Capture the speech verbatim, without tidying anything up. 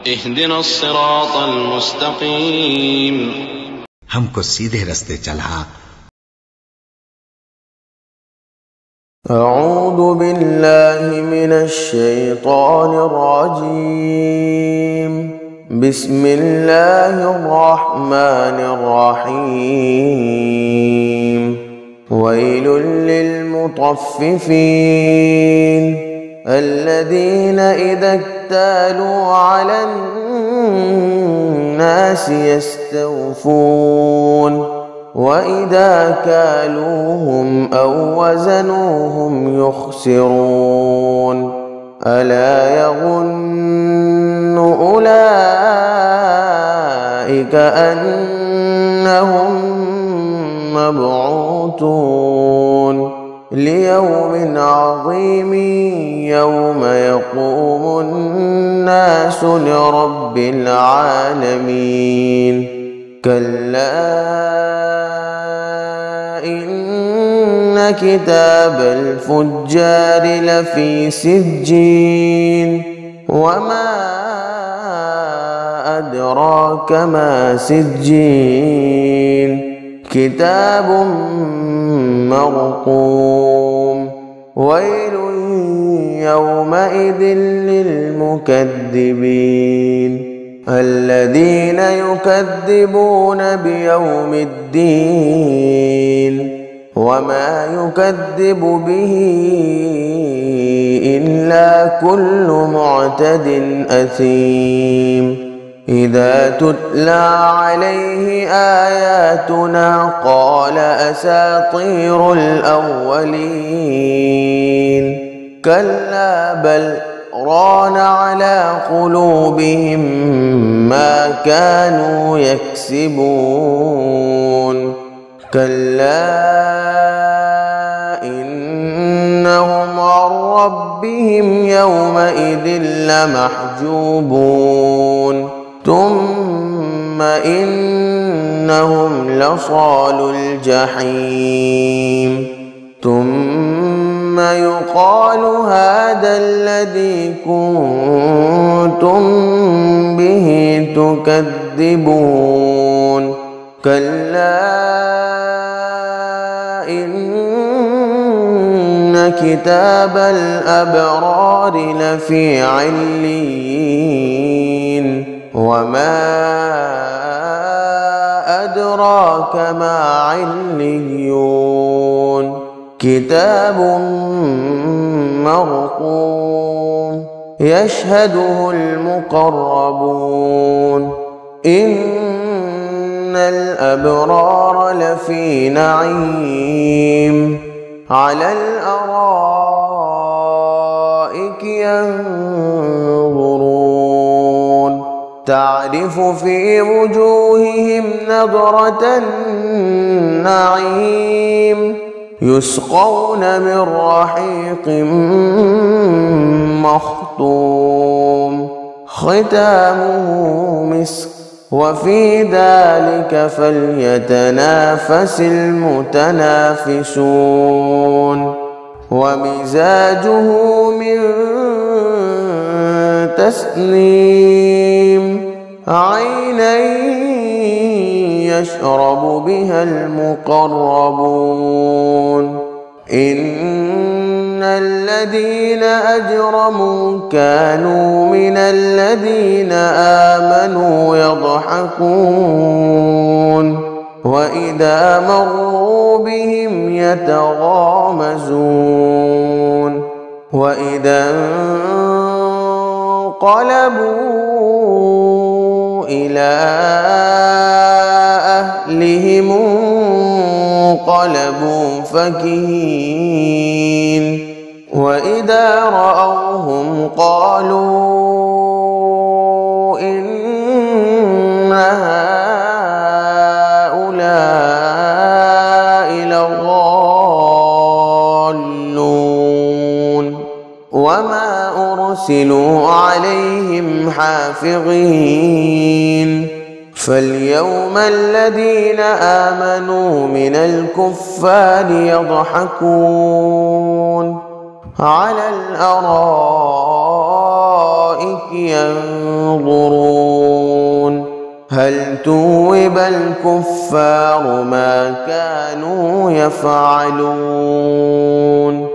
اهدنا الصراط المستقيم हमको सीधे रास्ते चला। أعوذ بالله من الشيطان الرجيم. بسم الله الرحمن الرحيم. ويل للمطففين الذين إذا اكتالوا على الناس يستوفون وإذا كالوهم أو وزنوهم يخسرون. ألا يظن أولئك أنهم مبعوثون ليوم عظيم يوم يقوم الناس لرب العالمين. كلا إن كتاب الفجار لفي سجين وما أدراك ما سجين. كتاب مرقوم. ويل يومئذ للمكذبين الذين يكذبون بيوم الدين وما يكذب به إلا كل معتد أثيم. إذا تتلى عليه آياتنا قال أساطير الأولين. كلا بل ران على قلوبهم ما كانوا يكسبون. كلا إنهم عن ربهم يومئذ لمحجوبون. ثم إنهم لصالو الجحيم. ثم يقال هذا الذي كنتم به تكذبون. كلا إن كتاب الأبرار لفي عليين. وما أدراك ما عليون. كتاب مرقوم يشهده المقربون. إن الأبرار لفي نعيم على الأرائك ينظرون تعرف في وجوههم نضرة النعيم. يسقون من رحيق مختوم ختامه مسك وفي ذلك فليتنافس المتنافسون. ومزاجه من تسنيم عينا يشرب بها المقربون. إن الذين أجرموا كانوا من الذين آمنوا يضحكون وإذا مروا بهم يتغامزون. وإذا انقلبوا إلى أهلهم انقلبوا فكهين. وإذا رأوهم قالوا إن هؤلاء لضالون. وما أرسلوا عليهم حافظين. فاليوم الذين آمنوا من الكفار يضحكون على الأرائك الأرائك ينظرون هل توب الكفار ما كانوا يفعلون